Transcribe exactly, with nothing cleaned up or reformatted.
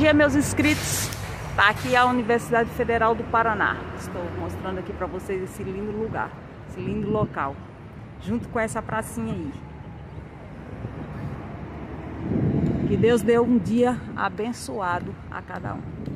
dia, meus inscritos. Tá aqui a Universidade Federal do Paraná. Estou mostrando aqui para vocês esse lindo lugar, esse lindo local, junto com essa pracinha aí. Que Deus dê um dia abençoado a cada um.